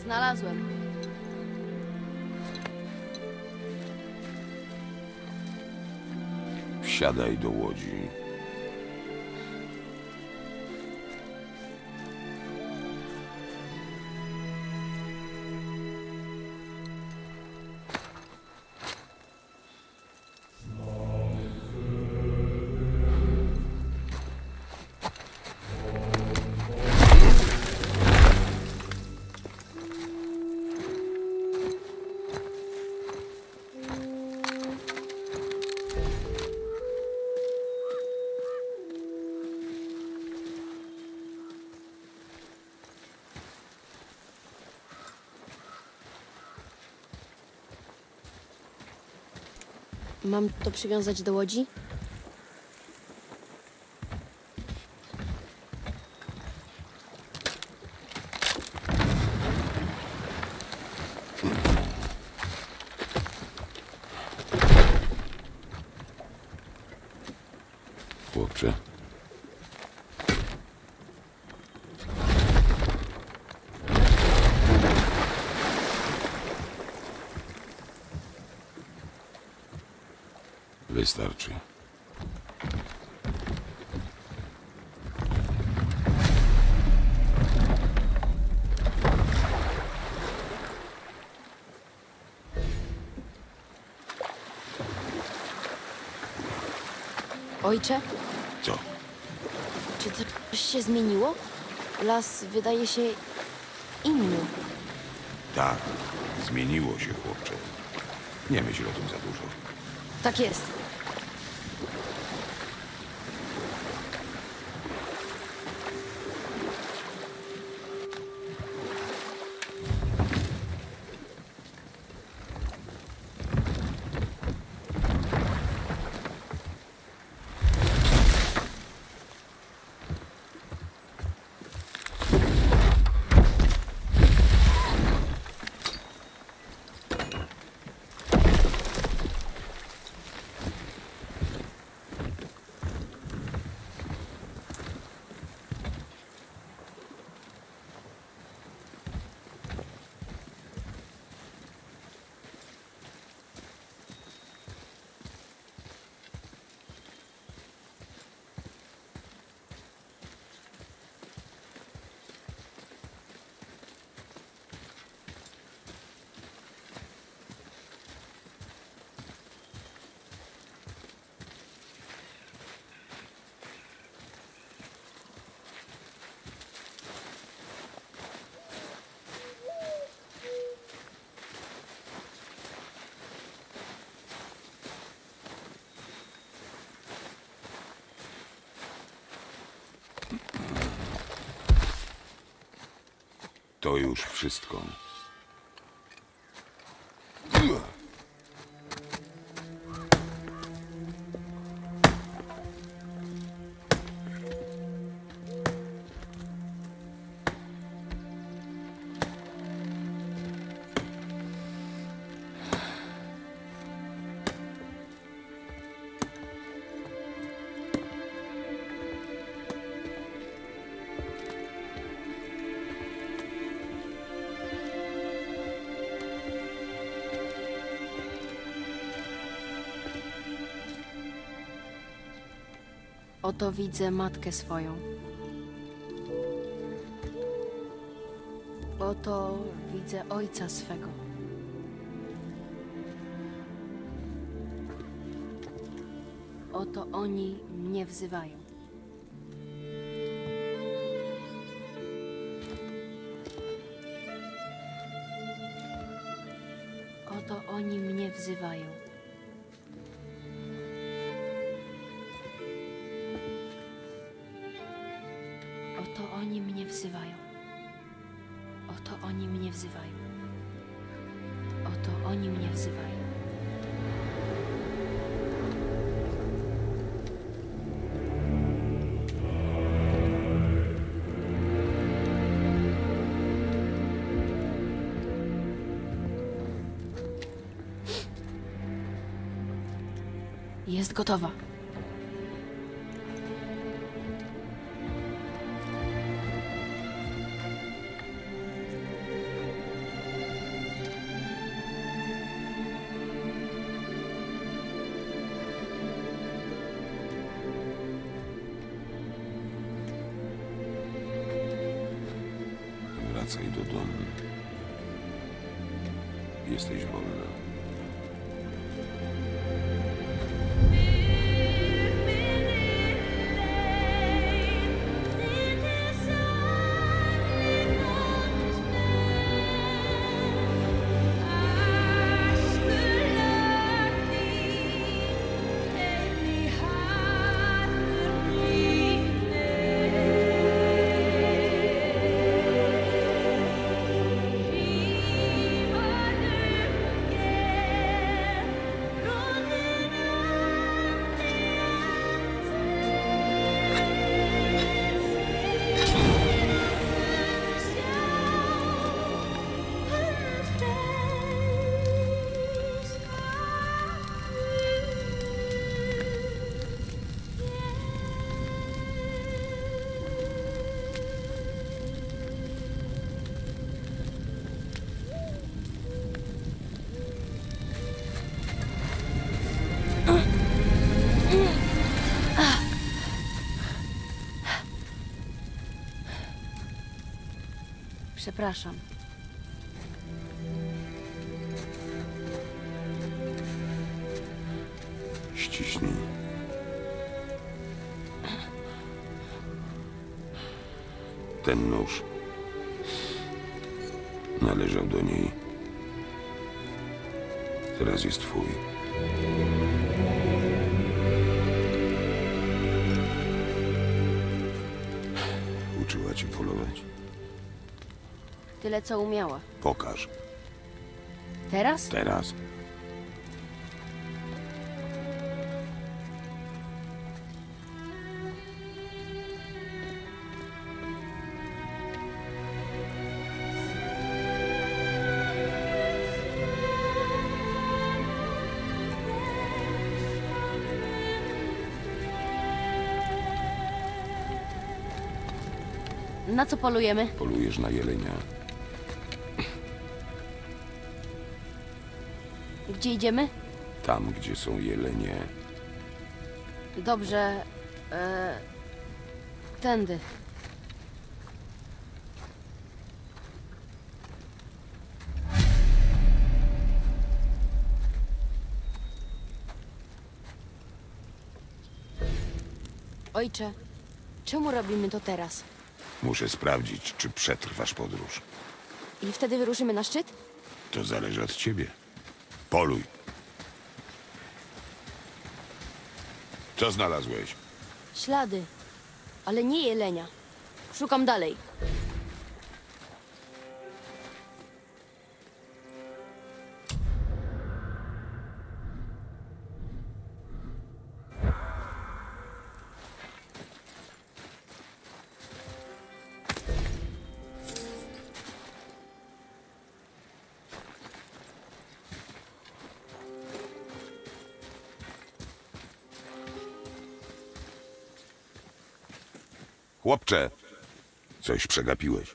znalazłem. Wsiadaj do łodzi. Mam to przywiązać do łodzi? Chłopcze. Wystarczy. Ojcze, Co? czy coś się zmieniło? Las wydaje się inny. Tak, zmieniło się, chłopcze. Nie myśl o tym za dużo. Tak jest. To już wszystko. Oto widzę matkę swoją. Oto widzę ojca swego. Oto oni mnie wzywają. Oto oni mnie wzywają. Oto oni mnie wzywają. Oto oni mnie wzywają. Oto oni mnie wzywają. Jest gotowa. Wracaj do domu. Jesteś wolna. Przepraszam. Ściśnij. Ten nóż należał do niej. Teraz jest twój. Uczyła cię polować? Tyle, co umiała. Pokaż. Teraz? Teraz. Na co polujemy? Polujesz na jelenia. Gdzie idziemy? Tam, gdzie są jelenie. Dobrze. Tędy. Ojcze, czemu robimy to teraz? Muszę sprawdzić, czy przetrwasz podróż. I wtedy wyruszymy na szczyt? To zależy od ciebie. Poluj. Co znalazłeś? Ślady, ale nie jelenia. Szukam dalej. Chłopcze, coś przegapiłeś.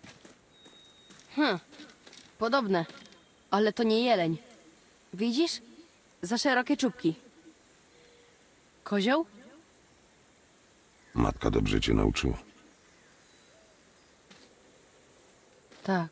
Podobne, ale to nie jeleń. Widzisz? Za szerokie czubki. Kozioł? Matka dobrze cię nauczyła. Tak.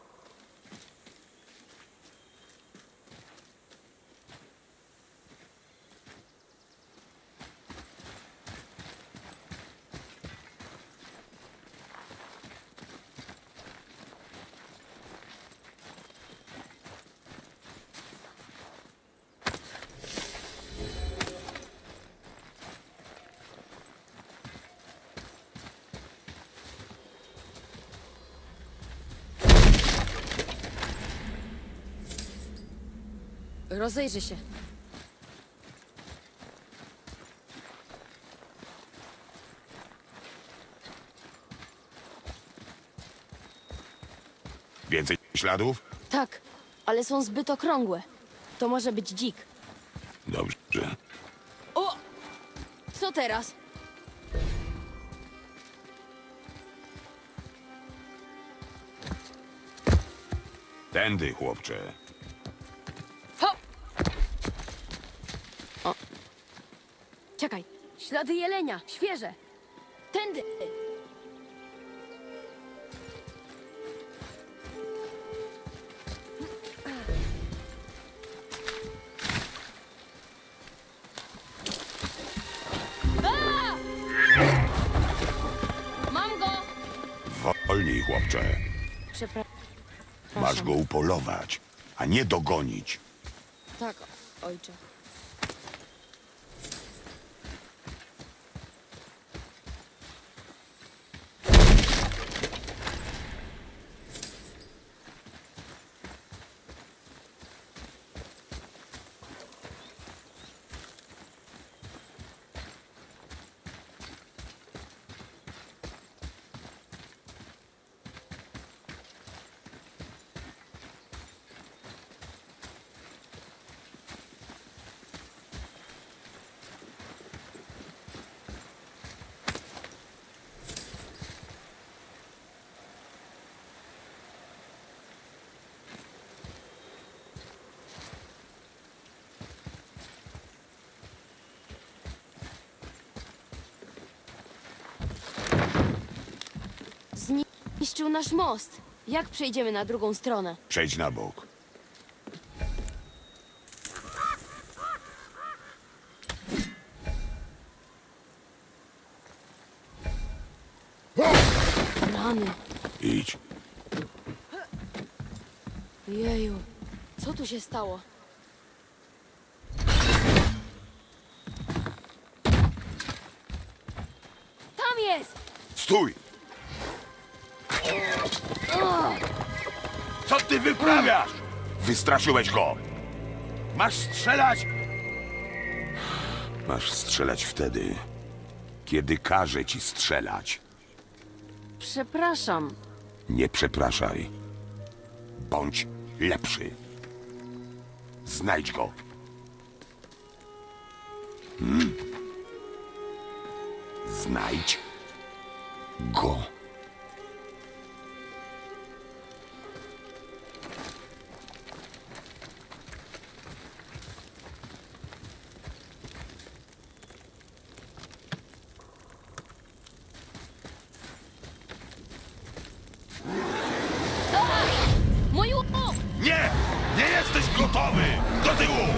Rozejrzy się. Więcej śladów? Tak, ale są zbyt okrągłe. To może być dzik. Dobrze. O! Co teraz? Tędy, chłopcze. Hop! O. Czekaj. Ślady jelenia. Świeże. Tędy. chłopcze. Przepraszam. Masz go upolować, a nie dogonić. Tak, ojcze. Zniszczył nasz most. Jak przejdziemy na drugą stronę? Przejdź na bok. Rany. Idź. Jeju, co tu się stało? Tam jest! Stój! Co ty wyprawiasz? Wystraszyłeś go. Masz strzelać? Masz strzelać wtedy, kiedy każę ci strzelać. Przepraszam. Nie przepraszaj. Bądź lepszy. Znajdź go. Znajdź go. Mój łuk! Nie! Nie jesteś gotowy! Do tyłu!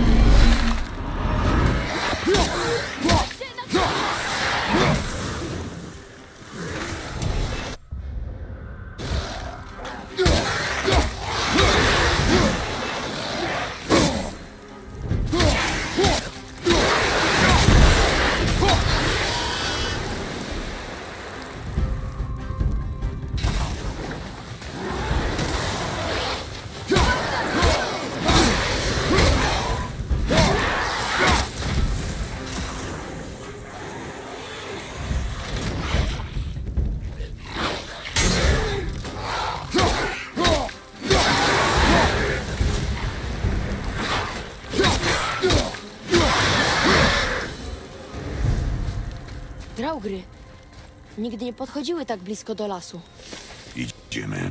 Draugry. Nigdy nie podchodziły tak blisko do lasu. Idziemy.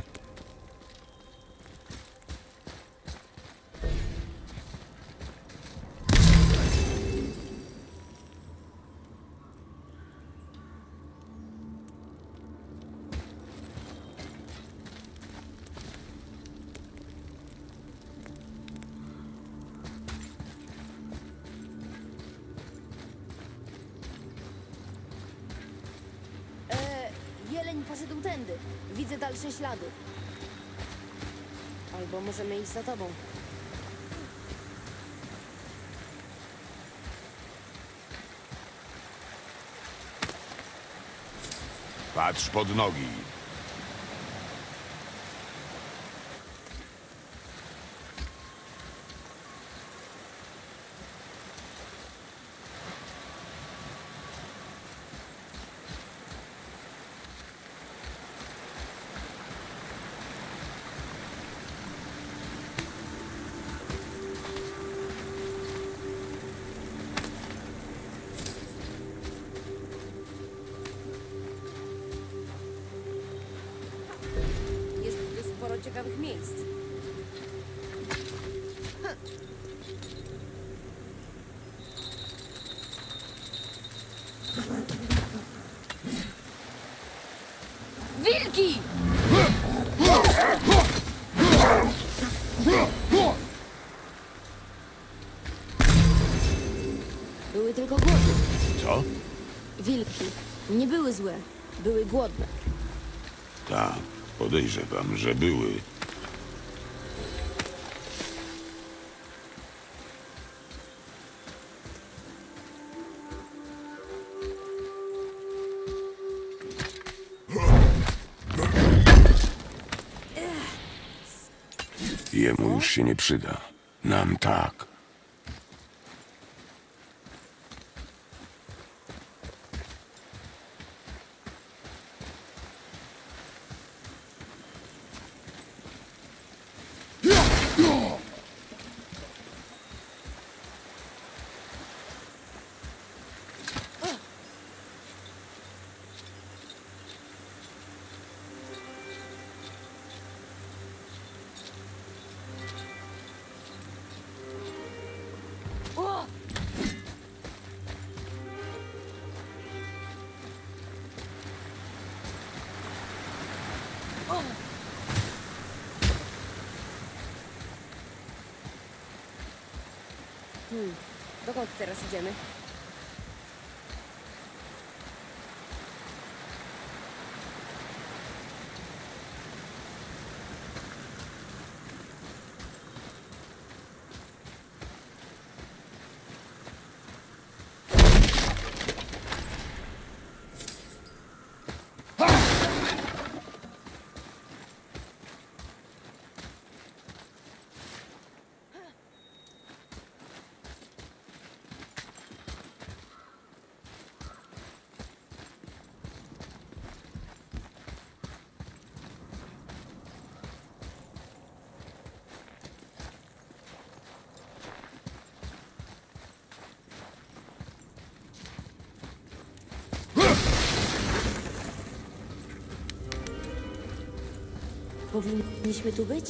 Jeleń poszedł tędy. Widzę dalsze ślady. Albo możemy iść za tobą. Patrz pod nogi. Jest tu sporo ciekawych miejsc. Wilki! Były tylko głodne. Co? Wilki nie były złe, były głodne. Tak. Podejrzewam, że były. Jemu już się nie przyda. Nam tak. Dokąd teraz idziemy? Powinniśmy tu być?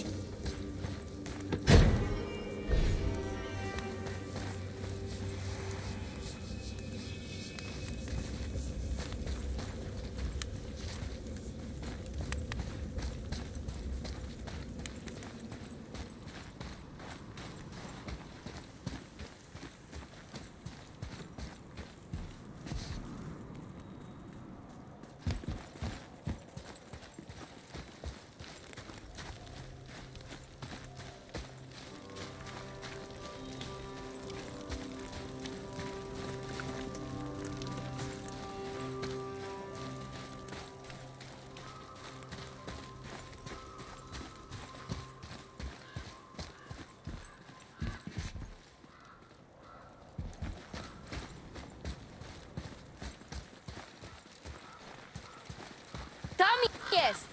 Tam jest!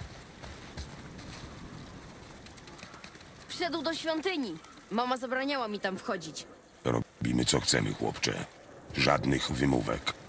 Wszedł do świątyni. Mama zabraniała mi tam wchodzić. Robimy co chcemy, chłopcze. Żadnych wymówek.